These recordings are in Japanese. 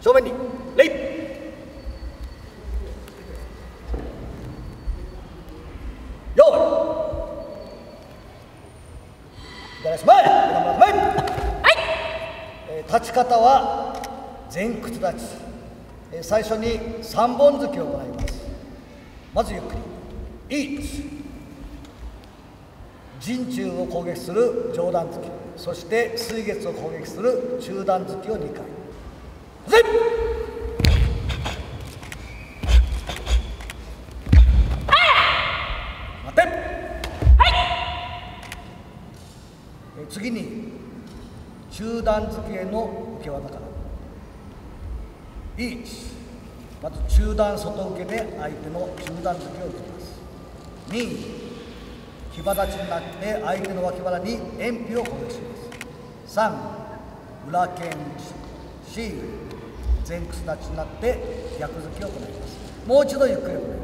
正面に礼。よい。左足前。前。立ち方は前屈立ち。最初に3本突きを行います。まずゆっくり。1、陣中を攻撃する上段突き、そして水月を攻撃する中段突きを2回。待て。次に中段突きへの受け技から。1、まず中段外受けで相手の中段突きを受けます。2、騎馬立ちになって相手の脇腹に遠臂を攻撃します。3、裏剣打ち。4、前屈立ちになって逆突きを行います。もう一度ゆっくり行います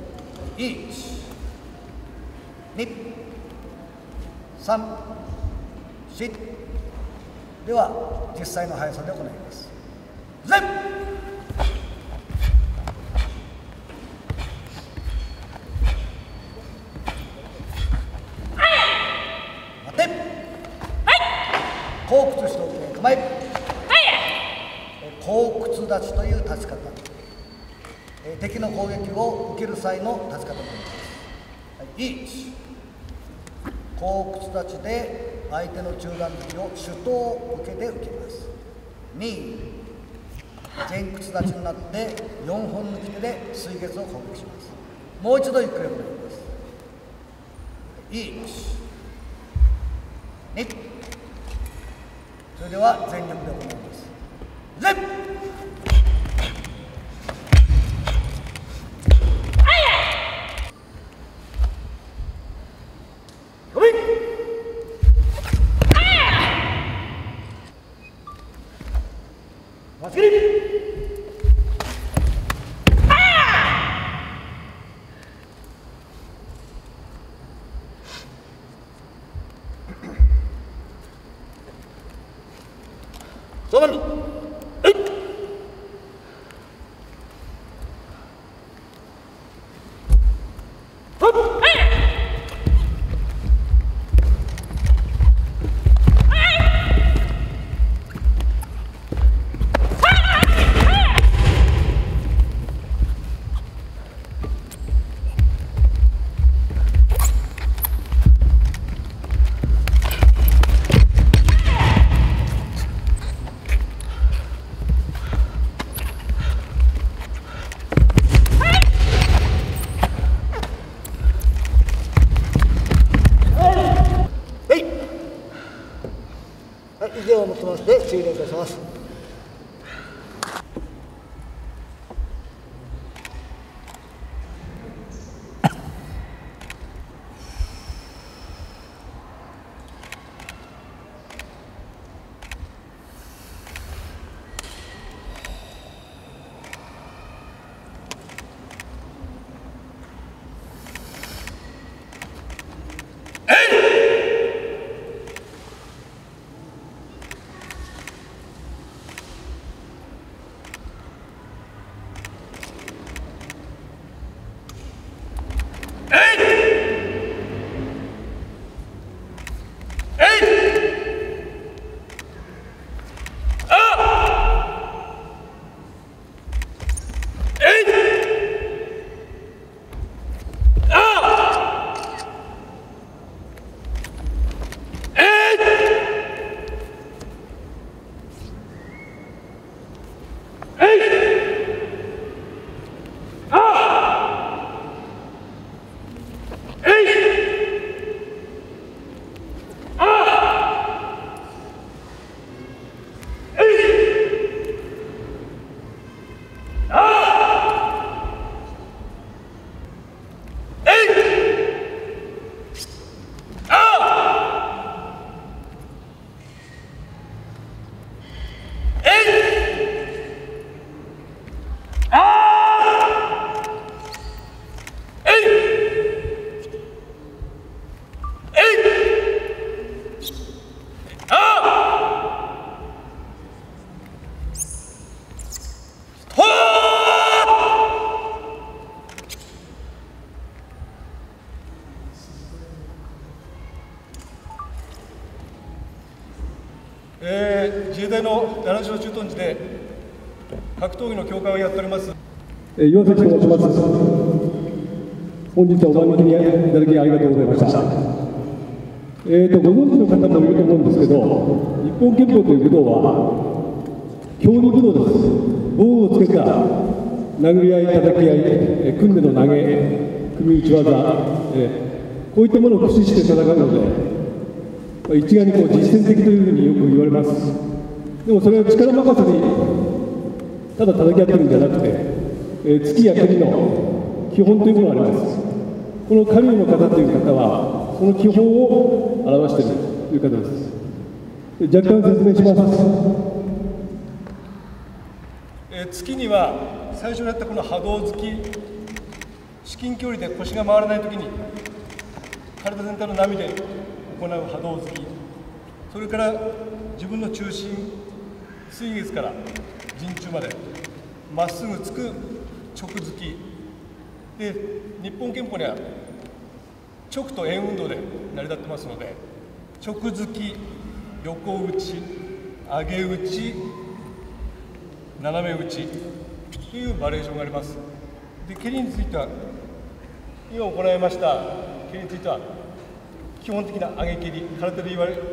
。1、2、3、4。では実際の速さで行います。前。後屈しておき構え。後屈立ちという立ち方。敵の攻撃を受ける際の立ち方になります。1、後屈立ちで相手の中段突きを手刀受けで受けます。2、前屈立ちになって4本抜き手で水月を攻撃します。もう一度ゆっくり行います。1、2。それでは全力で行います。前。まっすぐに。正面に。 衛隊の七城駐屯地で格闘技の教官をやっております岩崎と申します。本日はお招きいただきありがとうございました。ご存知の方もいると思うんですけど、日本拳法という武道は競技武道です。防具をつけた殴り合い、叩き合い、組んでの投げ、組み打ち技、こういったものを駆使して戦うので、一概に実践的というふうによく言われます。でもそれは力任せにただ叩き合ってるんじゃなくて、突きや蹴りの基本というものがあります。この神の方という方は、その基本を表しているという方です。若干説明します。 突きには、最初にやったこの波動突き、至近距離で腰が回らないときに、体全体の波で行う波動突き、それから自分の中心、水月から陣中まで、まっすぐ突く直突きで、日本拳法には直と円運動で成り立ってますので、直突き、横打ち、上げ打ち、斜め打ちというバリエーションがあります。で、蹴りについては、今行いました蹴りについては、基本的な上げ蹴り、空手で言われる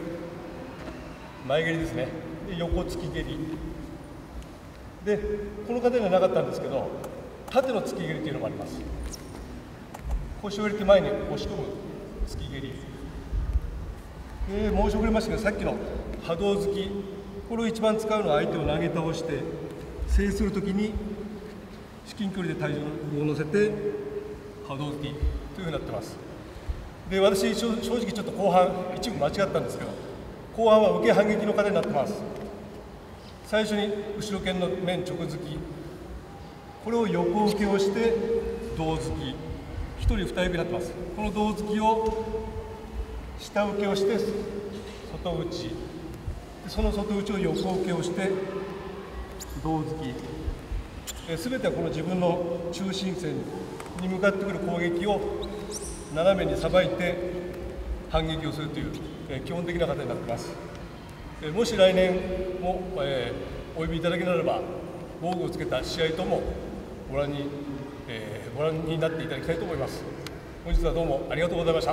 前蹴りですね。で、横突き蹴り。で、この方にはなかったんですけど、縦の突き蹴りというのもあります。腰を入れて前に押し込む突き蹴り。で、申し遅れましたけど、さっきの波動突き、これを一番使うのは相手を投げ倒して、制するときに至近距離で体重を乗せて波動突きというふうになってます。で、私、正直ちょっと後半、一部間違ったんですけど、後半は受け反撃の方になってます。最初に後ろ剣の面直突き、これを横受けをして胴突き、一人二指になってます。この胴突きを下受けをして外打ち、その外打ちを横受けをして胴突き、すべてはこの自分の中心線に向かってくる攻撃を斜めにさばいて反撃をするという、基本的な形になっています。もし来年も、お呼びいただけならば、防具をつけた試合ともご覧になっていただきたいと思います。本日はどうもありがとうございました。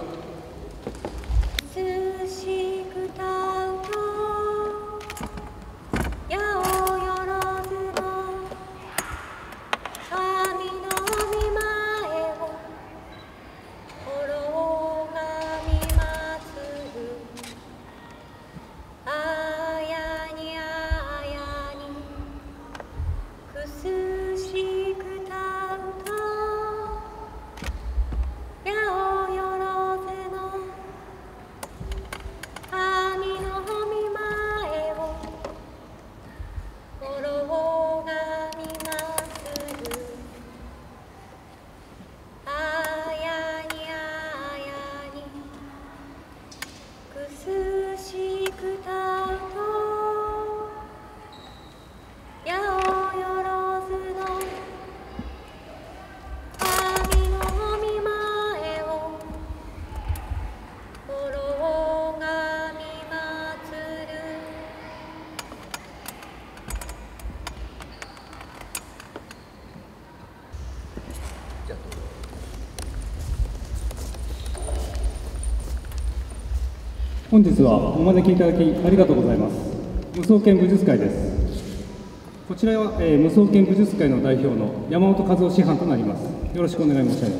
本日はお招きいただきありがとうございます。無双剣武術会です。こちらは、無双剣武術会の代表の山本和夫師範となります。よろしくお願い申し上げます。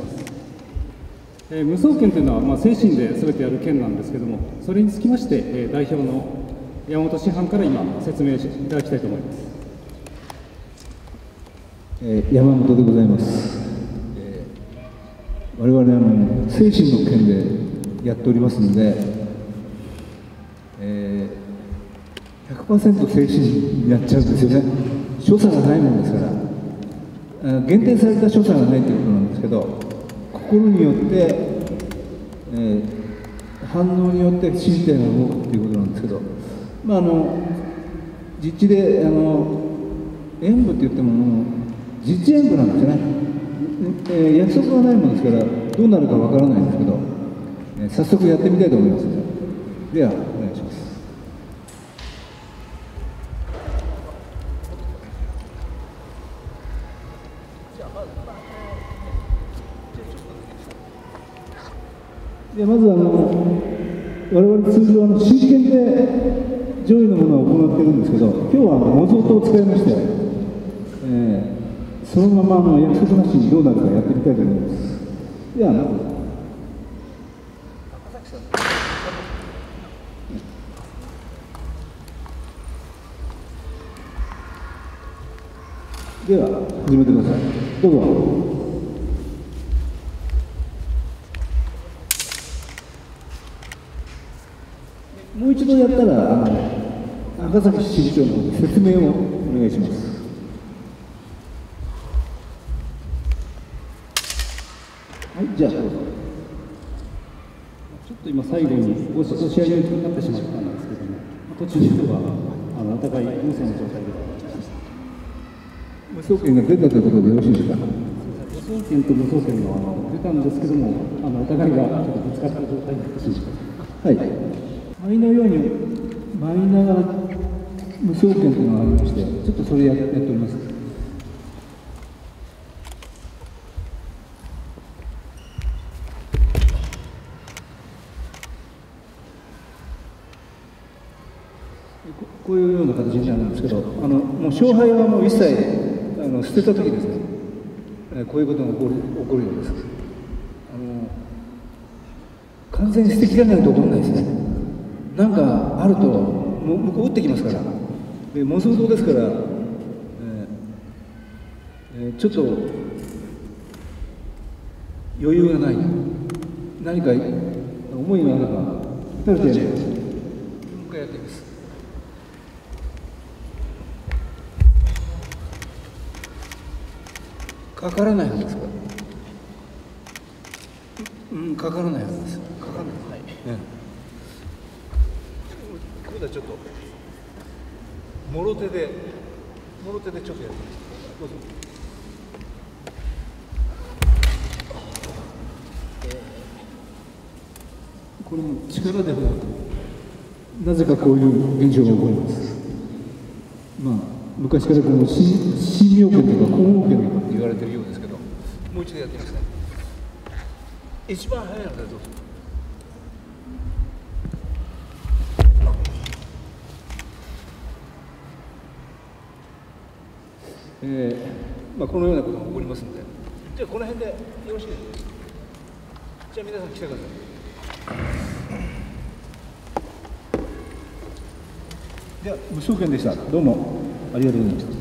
無双剣というのは、精神で全てやる剣なんですけども、それにつきまして、代表の山本師範から今説明いただきたいと思います。 山本でございます。我々精神の剣でやっておりますので、100% 精神になっちゃうんですよね。所作がないものですから、限定された所作がないということなんですけど、心によって、反応によって身体が動くということなんですけど、実地で演武って言っても実演武なんですよね。約束がないものですからどうなるかわからないんですけど、早速やってみたいと思います。ではお願いします。 でまず我々通常真剣で上位のものを行っているんですけど、今日は模造刀を使いまして、そのまま約束なしにどうなるかやってみたいと思います。ではまずでは始めてください。どうぞ。もう一度やったら赤崎支部長の方で説明をお願いします。はい、じゃあどうぞ。 ちょっと今最後に押し上げになってしまったんですけども、途中ではお互い無双の状態で。 無双権が出たということでよろしいですか。 無双権と無双権が出たんですけども、お互いがちょっとぶつかった状態になってしまった。 はい。舞のように舞いながら無双権というのがありまして、ちょっとそれやっております。こういうような形になるんですけど、もう勝敗はもう一切捨てた時ですね、こういうことが起こるようです。完全に捨てきらないと起こらないですね。なんかあると向こう打ってきますから、で模造刀ですから、ちょっと余裕がない、何か思いがあれば打たれてやります。もう一回やってみます。かからないはずですか。かからないはずです。かからない。はい。ここでちょっともろ手でちょっとやってみます。どうぞ。これも力ではなく、なぜかこういう現象が起こります。まあ昔からこの神妙権とか根王権とかって言われているようですけど、もう一度やってみますね。一番早いのでどうぞ。このようなことが起こりますので、じゃあこの辺でよろしいですか。じゃあ皆さん来てください。では無双権でした。どうもありがとうございました。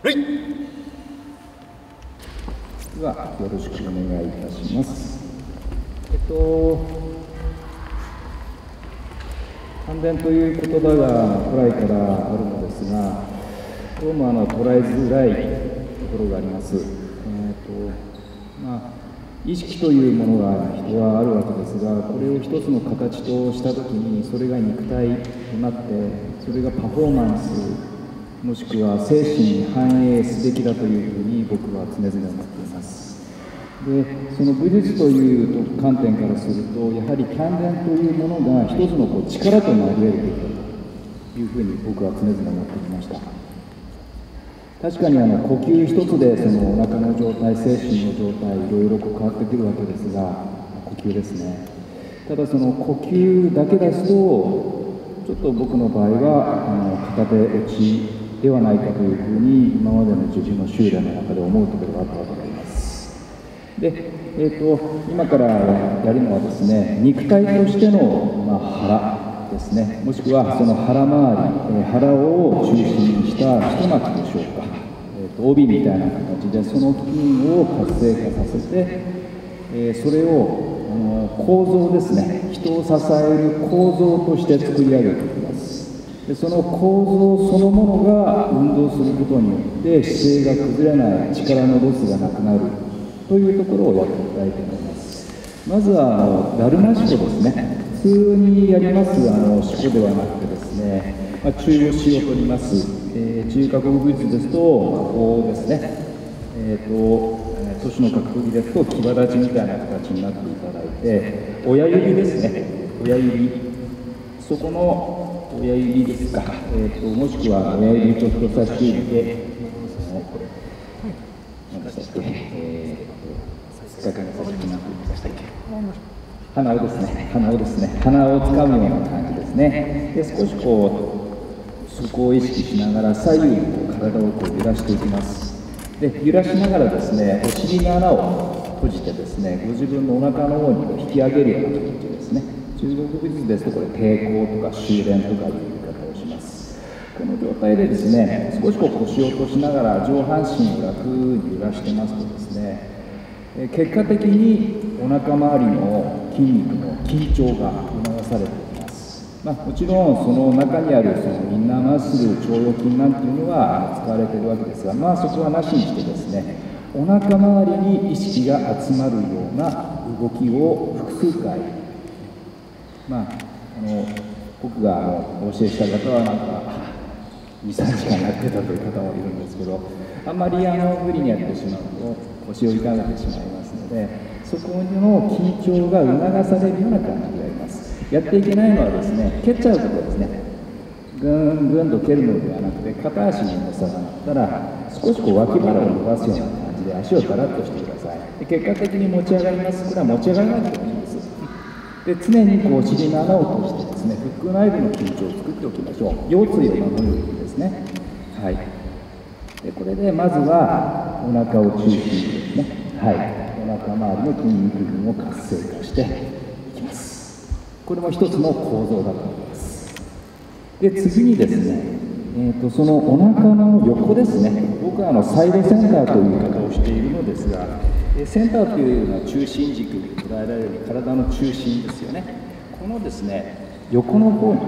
ではよろしくお願いいたします。関連という言葉がトライからあるのですが、どうも捉えづらいところがあります。意識というものが人はあるわけですが、これを一つの形としたときに、それが肉体となって、それがパフォーマンス、もしくは精神に反映すべきだというふうに僕は常々思っています。で、その武術という観点からすると、やはり関連というものが一つの力となり得るべきだというふうに僕は常々思ってきました。確かに呼吸一つでそのお腹の状態、精神の状態、いろいろ変わってくるわけですが、呼吸ですね。ただその呼吸だけですと、ちょっと僕の場合は片手落ちではないかというふうに今までの自分の修練の中で思うところがあったわけであります。で、今からやるのはですね、肉体としての、腹ですね、もしくはその腹周り、腹を中心にした一巻でしょうか、帯みたいな形でその筋を活性化させて、それを構造ですね、人を支える構造として作り上げていきます。でその構造そのものが運動することによって姿勢が崩れない、力のロスがなくなるというところをやっていきたいと思います。まずはダルマシコですね。普通にやりますシコではなくてですね、中腰を取ります。中華国武術ですと、こうですね、都市の格闘技ですと牙立ちみたいな形になっていただいて、親指ですね、親指、そこの親指ですか、もしくは親指ちょっと差し指で、何でしたっけ、鼻をですね、鼻をつかむような感じですね。で少しそこを意識しながら左右に体を揺らしていきます。で揺らしながらですね、お尻の穴を閉じてですね、ご自分のお腹の方に引き上げるような形ですね。中国武術ですとこれ抵抗とか修練とかいう言い方をします。この状態でですね、少し腰を落としながら上半身を楽に揺らしてますとですね、結果的にお腹周りの筋肉の緊張が促されています。もちろんその中にあるそのインナーマッスル、腸腰筋なんていうのは使われているわけですが、そこはなしにしてですね、お腹周りに意識が集まるような動きを複数回、僕がお教えした方は2、3時間やってたという方もいるんですけど、あんまり無理にやってしまうと腰を痛めてしまいますので、そこの緊張が促されるような感じがあります。やっていけないのはですね、蹴っちゃうところですね。ぐんぐんと蹴るのではなくて、片足に重さがあったら少し脇腹を伸ばすような感じで足をだらっとしてください。で結果的に持ち上がります。これは持ち上がらないと思います。で常にお尻の穴を閉じてですね、腹腔内部の緊張を作っておきましょう。腰椎を守るようにですね。はい。でこれでまずはお腹を中心にですね、はい、お腹周りの筋肉群を活性化していきます。これも一つの構造だと思います。で次にですね、そのお腹の横ですね、僕はサイドセンターという言い方をしているのですが、センターというのは中心軸に捉えられる体の中心ですよね。このですね、横の方に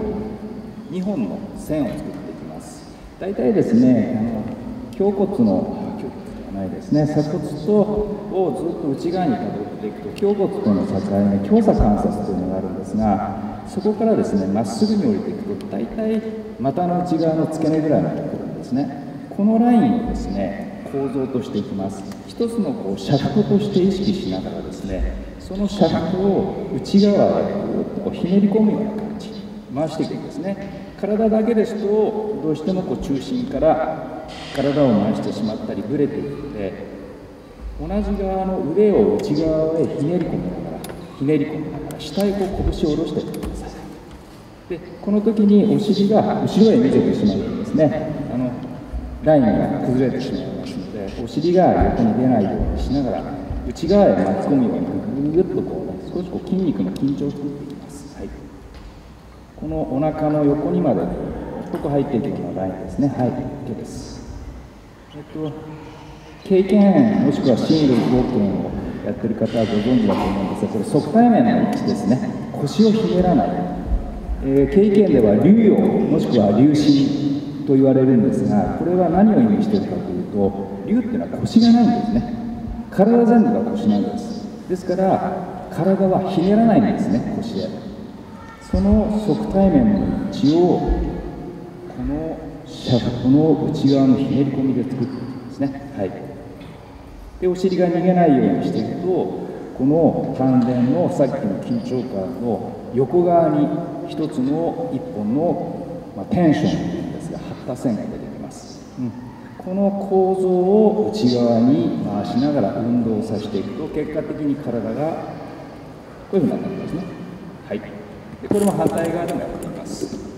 2本の線を作っていきます。大体ですね、胸骨ではないですね、鎖骨をずっと内側にたどっていくと、胸骨との境目、胸鎖関節というのがあるんですが、そこからですね、まっすぐに降りていくと、大体股の内側の付け根ぐらいまで来るんですね。このラインをですね、構造としていきます。一つのシャフトとして意識しながらですね、そのシャフトを内側へぐっとひねり込むような感じ、回していくんですね。体だけですと、どうしても中心から体を回してしまったりブレていくので、同じ側の腕を内側へひねり込みながら下へ拳を下ろしていってください。でこの時にお尻が後ろへ逃げてしまうとですね、ラインが崩れてしまいますので、お尻が横に出ないようにしながら内側へ巻き込むようにぐっと少し筋肉の緊張を作っていきます。はい、このお腹の横にまで入っていくようなラインですね。はい、OK です。 経験もしくはシングル合剣をやってる方はご存知だと思うんですが、これ側対面の位置ですね。腰をひねらない。経験では竜陽もしくは竜心と言われるんですが、これは何を意味しているかというと、竜っていうのは腰がないんですね。体全部が腰なんです。ですから体はひねらないんですね、腰へ。その側対面の位置をこのシャフトの内側のひねり込みで作っていくんですね。はい。で、お尻が逃げないようにしていくと、この丹田のさっきの緊張感の横側に一つの一本の、テンションというんですが、張った線が出てきます。この構造を内側に回しながら運動させていくと、結果的に体がこういうふうになってきますね。はい。で、これも反対側でもやっています。はい、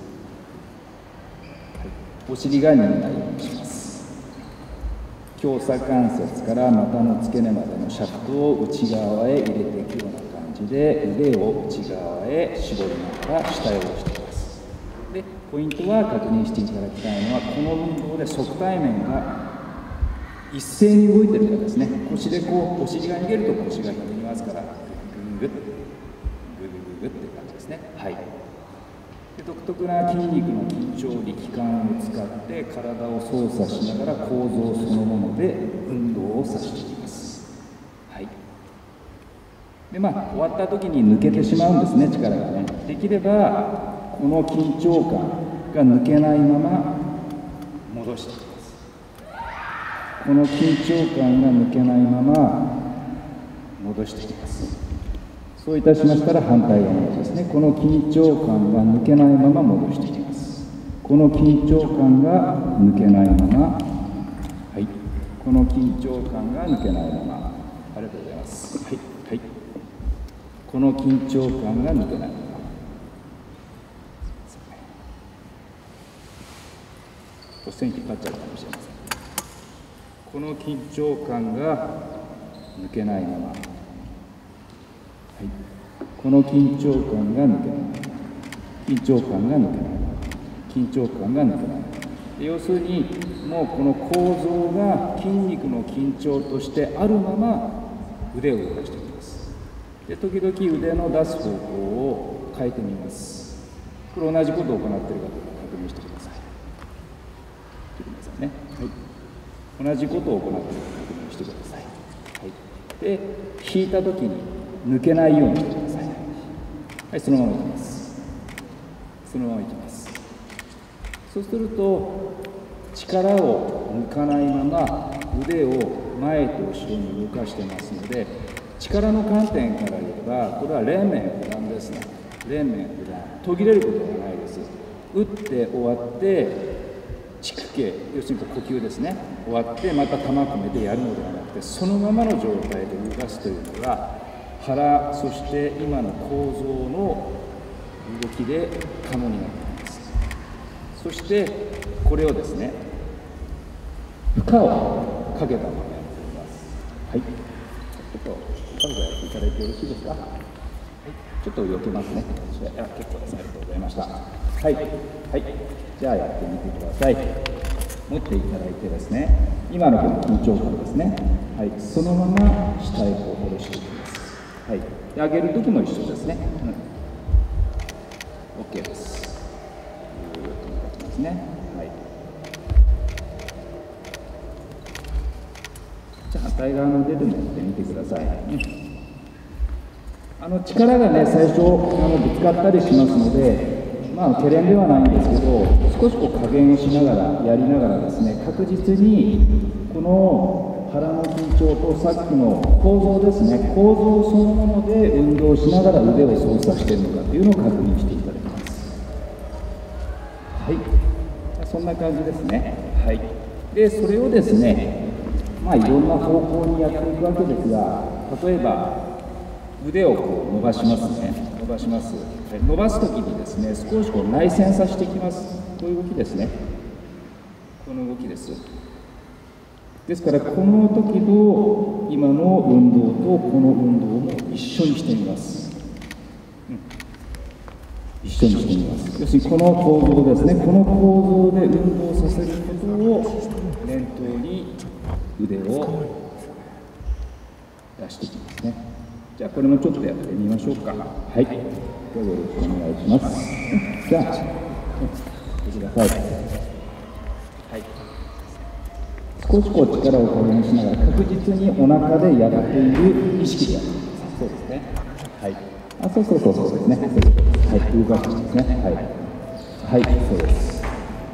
お尻が逃げないようにします。胸鎖関節から股の付け根までのシャフトを内側へ入れていくような感じで、腕を内側へ絞りながら下へ下ろしていきます。で、ポイントは確認していただきたいのは、この運動で側対面が一斉に動いているからですね。腰でこう、お尻が逃げると腰が逃げますから、ググググッ、ググググっていう感じですね。はい。で、独特な筋肉の緊張力感を使って体を操作しながら構造そのもので運動をさせていきます。はい。で、終わった時に抜けてしまうんですね、力がね。できればこの緊張感が抜けないまま戻していきます。この緊張感が抜けないまま戻していきます。そういたしましたら反対側のですね、この緊張感が抜けないまま戻していきます。この緊張感が抜けないまま、はい、この緊張感が抜けないまま、ありがとうございます。はい、はい、この緊張感が抜けないまま。線引っ張っちゃうかもしれません。この緊張感が抜けないまま、はい、この緊張感が抜けない、緊張感が抜けない、緊張感が抜けない。要するに、もうこの構造が筋肉の緊張としてあるまま腕を動かしていきます。で、時々腕の出す方向を変えてみます。これ同じことを行っているかどうか確認してください。ね、はい、同じことを行っているか確認してください。はい、で、引いたときに抜けないようにしてください。はい、そのままいきます。そのままいきます。そうすると、力を抜かないまま腕を前と後ろに動かしてますので、力の観点から言えば、これは連綿不断ですね。連綿不断。途切れることがないです。打って終わって、蓄形、要するに呼吸ですね。終わって、また玉込めてやるのではなくて、そのままの状態で動かすというのが、腹、そして今の構造の動きで可能になっています。そして、これをですね、負荷をかけたままやっています。はい。ちょっと、軽くやっていただいてよろしいですか。はい。ちょっと避けますね。結構です。ありがとうございました。はい。はい。じゃあやってみてください。持っていただいてですね、今のこの緊張感ですね。はい。そのまま下へこう下ろしていきます。はい。で、上げるときも一緒ですね。OK です。ぐーっと動かしますね。はい。じゃあ反対側の腕でもやってみてください。力がね、最初ぶつかったりしますので、けれんではないんですけど、少しこう加減をしながら、やりながらですね、確実にこの腹の緊張とさっきの構造ですね、構造そのもので運動しながら腕を操作しているのかというのを確認していただきます。はい。そんな感じですね。はい。で、それをですね、いろんな方向にやっていくわけですが、例えば、腕をこう伸ばしますね。伸ばします。伸ばすときにですね、少しこう内旋させていきます。こういう動きですね。この動きです。ですから、この時の今の運動とこの運動も一緒にしてみます。 一緒にしてみます。要するにこの構造ですね、この構造で運動させることを念頭に腕を出していきますね。じゃあこれもちょっとやってみましょうか。はい。ではよろしくお願いします。じゃあ、してください。はい。少しこう力を加減しながら確実にお腹でやっている意識でやってください。そうですね。はい。あ、そうですね。はい、動かしてですね。はい。はい、そうです。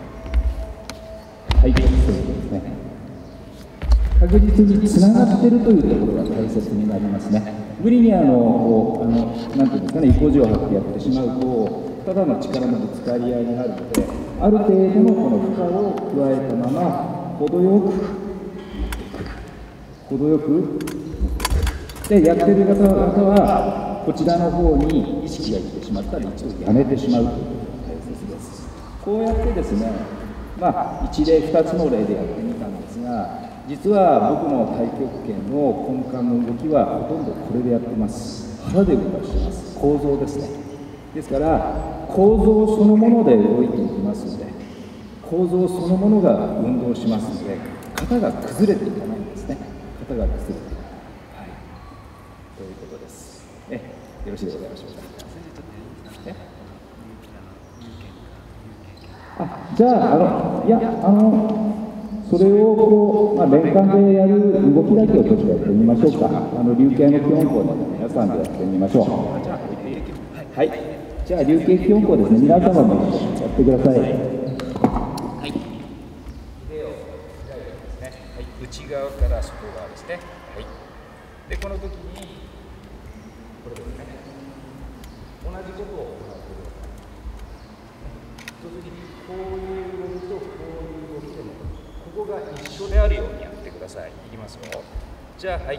はい、そうですね。確実につながっているというところが大切になりますね。無理になんていうんですかね、意固地を張ってやってしまうと、ただの力のぶつかり合いになるので、ある程度のこの負荷を加えたまま、程よく、で、やってる方は、こちらの方に意識がいってしまったら、一度やめてしまうということが大切です。こうやってですね、一例、二つの例でやってみたんですが、実は僕の太極拳の根幹の動きはほとんどこれでやってます。腹で動かしてます。構造ですね。ですから、構造そのもので動いていきますので、構造そのものが運動しますので、型が崩れていかないんですね。型が崩れていかない。はい。ということです。よろしいでございましょうか。じゃあ、それをこう、連関でやる動きだけをちょっとやってみましょうか。流形の基本項で皆さんでやってみましょう。はい。じゃあ、流形基本項ですね。皆様もやってください。はい。腕を開いてですね。はい。内側から外側ですね。はい。で、この時に、これですね。同じことを行ってください。一つにこういう動きとこういう動きでも、ここが一緒であるようにやってください。いきますよ。じゃあ、はい。はい。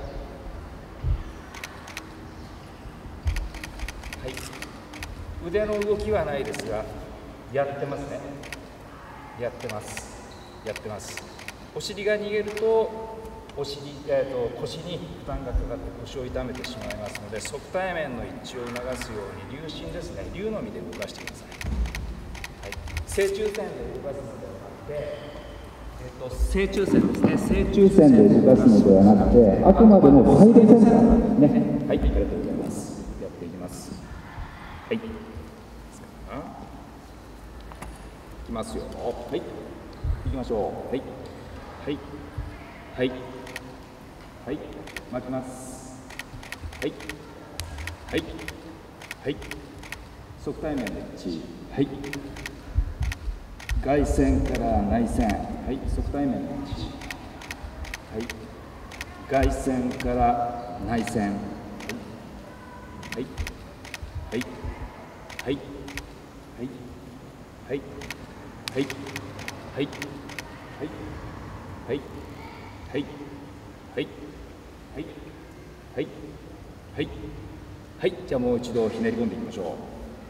腕の動きはないですが、やってますね。やってます。やってます。お尻が逃げると、腰に負担がかかって腰を痛めてしまいますので、側対面の一致を促すように、流針ですね。流のみで動かしてください。はい。正中線で動かすのではなくて、正中線ですね。正中線で動かすのではなくて、あくまでもサイドセンターですね。はい、ありがとうございます。やっていきます。はい。いきますよ。はい。いきましょう。はい。はい。はい。はい。巻きます。はい。はい。はい。側対面で一致。はい。外線から内線。はい。側対面で一致。はい。外線から内線。はい。はい。はい。はい。はい。はい。はい。はい。はい。はい。はい。はい。はい。はい。はい。はい。じゃあもう一度ひねり込んでいきましょ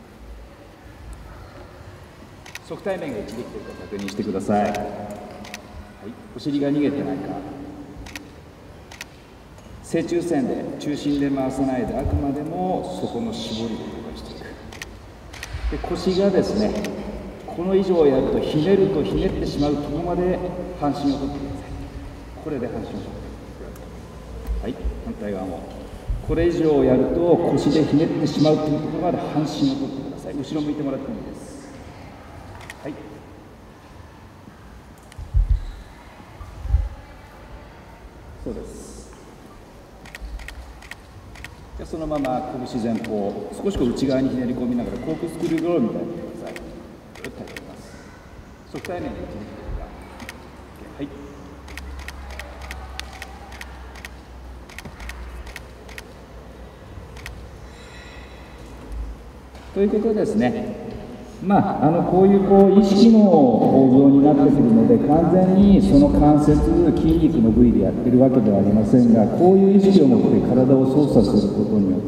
う。側対面が一致できているか確認してください。はい。お尻が逃げてないか。正中線で中心で回さないで、あくまでもそこの絞りで動かしていく。で、腰がですね、この以上やるとひねるとひねってしまうところまで半身を取ってください。これで半身を取ってください。はい、反対側も。これ以上やると腰でひねってしまうというところまで半身を取ってください。後ろ向いてもらってもいいです。はい。そうです。じゃあそのまま拳前方、少しこう内側にひねり込みながらコークスクリューロールみたいにやってください。ぐっとやっていきます。側対面に一撃ですが、はい。ということですね。こういう意識の構造になってくるので、完全にその関節、筋肉の部位でやってるわけではありませんが、こういう意識を持って体を操作することによって、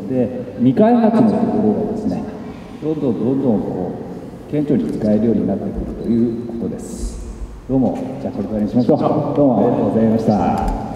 未開発のところがですね、どんどん顕著に使えるようになってくるということです。どうも、じゃあこれからにしましょう。どうもありがとうございました。